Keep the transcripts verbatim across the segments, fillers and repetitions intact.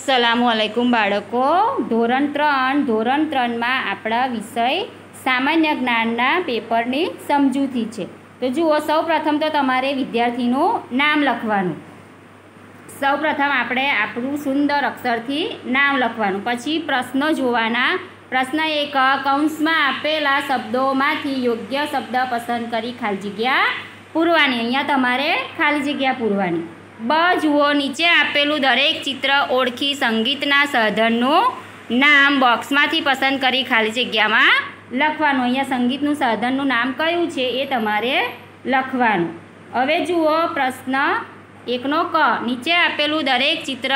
अस्सलामुअलैकुम बाळको। धोरण त्रण धोरण त्रण में आपड़ा विषय सामान्य ज्ञानना पेपरनी समजूती है। तो जुओ सौ प्रथम तो तमारे विद्यार्थीनु नाम लखवानुं। सौ प्रथम आपणे आपणुं सुंदर अक्षरथी नाम लखवानुं। पछी प्रश्न जोवाना। प्रश्न एक, कौंस में आपेला शब्दोमांथी योग्य शब्द पसंद करी खाली जग्या पूरवानी। अहींया तमारे खाली जग्या पूरवानी। ब जुओ, नीचे आपेलू दरेक चित्र ओळखी संगीतना साधनનું नाम बॉक्समांथी पसंद करी खाली जग्यामां लखवानुं। अहींया संगीतનું साधनનું नाम कयुं छे ए तमारे लखवानुं। हवे जुओ प्रश्न एकनो क, नीचे आपेलू दरेक चित्र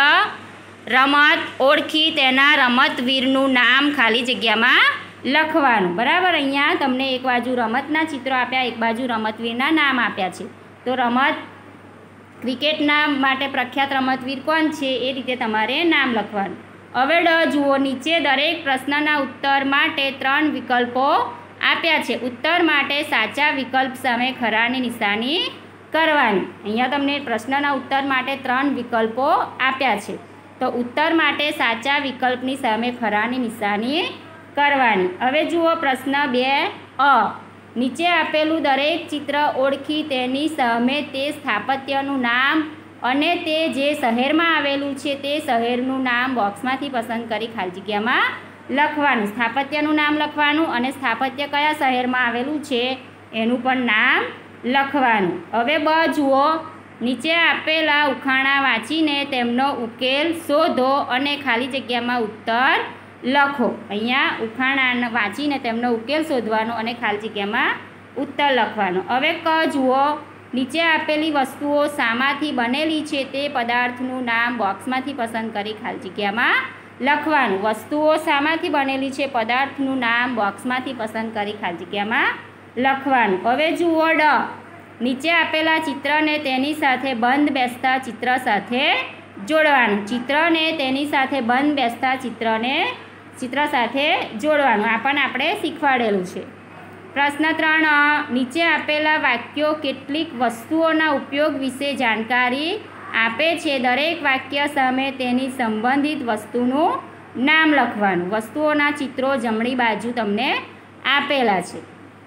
रमत ओळखी तेना रमतवीरનું नाम खाली जग्यामां लखवानुं। बराबर। अहींया तमने एक बाजू रमतना चिત્રો आप्या, एक बाजू रमतवीरना नाम आप्या छे। तो रमत क्रिकेटना माटे प्रख्यात रमतवीर कोण छे ए रीते तमारे नाम लखवानुं। हवे ड जुओ, नीचे दरेक प्रश्नना उत्तर माटे त्रण विकल्पो आप्या छे। उत्तर माटे साचा विकल्प सामे खरानी निशानी करवानी। अहींया तमने प्रश्नना उत्तर माटे त्रण विकल्पो आप्या छे। तो उत्तर माटे साचा विकल्पनी सामे खरानी निशानी करवानी। हवे जुओ प्रश्न बे अ, नीचे आपेलू दरेक चित्र ओळखी तेनी सामे ते स्थापत्यनुं नाम अने ते जे शहेरमां आवेलुं छे ते शहेरनुं नाम बॉक्समांथी पसंद करी खाली जग्यामां लखवानुं। स्थापत्यनुं नाम लखवानुं अने स्थापत्य कया शहेरमां आवेलुं छे एनुं पण नाम लखवानुं। हवे ब जुओ, नीचे आपेला उखाणा वांचीने तेमनो उकेल शोधो अने खाली जग्यामां उत्तर लखो। अहींया उखाणा वांचीने तेमनो उकेल शोधवानो अने खाली जग्यामां उत्तर लखवानो। हवे क जुओ, नीचे आपेली वस्तुओ शामांथी बनेली छे ते पदार्थनुं नाम बॉक्समांथी पसंद करी खाली जग्यामां लखवानुं। वस्तुओ शामांथी बनेली छे पदार्थनुं नाम बॉक्समांथी पसंद करी खाली जग्यामां लखवानुं। हवे जुओ ड, नीचे आपेला चित्रने तेनी साथे बंध बेसता चित्र साथे जोड़वानुं। चित्रने तेनी साथे बंध बेसता चित्रने चित्र साथे जोड़वानुं। आ पण आपणे शीखवाडेलुं छे। प्रश्न त्रण, नीचे आपेला वाक्यो केटलीक वस्तुओना उपयोग विषे जानकारी आपे छे। दरेक वाक्य सामे तेनी संबंधित वस्तुनुं नाम लखवानुं। वस्तुओना चित्रो जमणी बाजू तमने आपेला छे।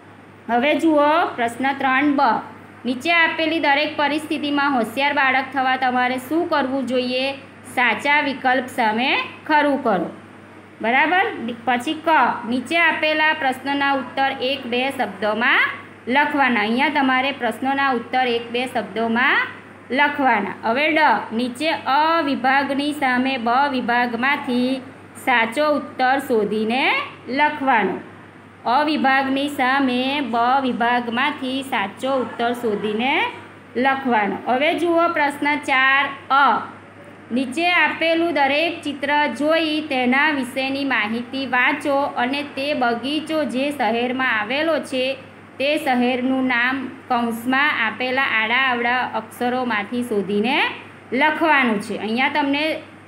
हवे जुओ प्रश्न त्रण ब, नीचे आपेली दरेक परिस्थितिमां होशियार बाळक थवा तमारे शुं करवुं जोईए? साचा विकल्प सामे खरुं करो। बराबर। पछी क, नीचे आपेला प्रश्नना उत्तर एक बे शब्दोमां लखवाना। अहींया तमारे प्रश्नोना उत्तर एक बे शब्दोमां लखवाना। हवे ड, नीचे अ विभागनी सामे ब विभागमांथी साचो उत्तर शोधीने लखवानो। अ विभागनी सामे ब विभागमांथी साचो उत्तर शोधीने लखवानो। हवे जुओ प्रश्न चार अ, नीचे आपेलू दरेक चित्र जोई तेना विशेनी माहिती वाँचो अने ते बगीचो जे शहेरमां आवेलो छे ते शहेरनुं नाम कौंसमां आपेला आड़ा आवड़ा अक्षरोमांथी शोधीने लखवानुं छे। अहींया तमने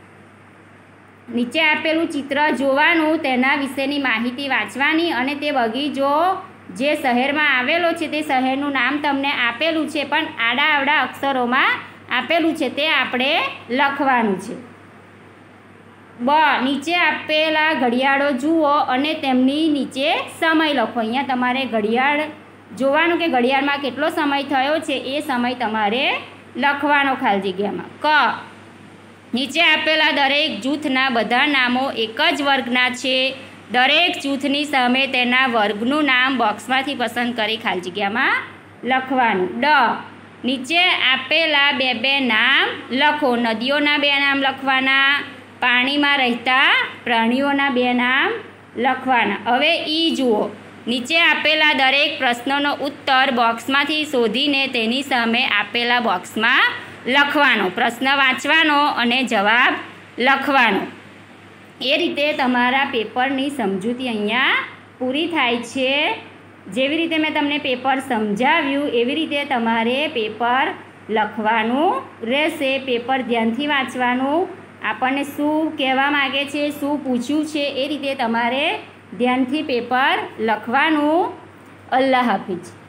नीचे आपेलू चित्र जोवानुं, तेना विशेनी माहिती वाँचवानी अने ते बगीचो जे शहेरमां आवेलो छे ते शहेरनुं नाम तमने आपेलुं छे पण आड़ा आवड़ा अक्षरोमां आपेलू छे ते आपणे लखवानुं छे। ब, नीचे आपेला घड़ियाळो जुओ अने तेमनी नीचे समय लखो। अहींया तमारे घड़ियाळ जोवानुं के घड़ियाळमां केटलो समय थयो छे ए समय तमारे लखवानो खाली जग्यामां। क, नीचे आपेला दरेक जूथना बधा नामो एक ज वर्गना छे। दरेक जूथनी सामे तेना वर्गनुं नाम बॉक्समांथी पसंद करी खाली जग्यामां लखवानुं। ड, नीचे आपेला बे बे नाम लखो। नदीओना बे नाम लखवाना, पाणीमां रहेता प्राणीओना बे नाम लखवाना। हवे ई जुओ, नीचे आपेला दरेक प्रश्नोनो उत्तर बॉक्समांथी शोधीने तेनी सामे आपेला बॉक्समां लखवानो। प्रश्न वाँचवानो अने जवाब लखवानो। ए रीते तमारा पेपरनी समजूती अहींया पूरी थाय छे। जेवी रीते मैं तमने पेपर समझाव्युं एवी रीते तमारे पेपर लखवानुं रहेशे। पेपर ध्यानथी वाँचवानुं। आपणने शुं कहेवा मागे छे, शुं पूछ्युं छे ए रीते तमारे ध्यानथी पेपर लखवानुं। अल्लाह हाफिज।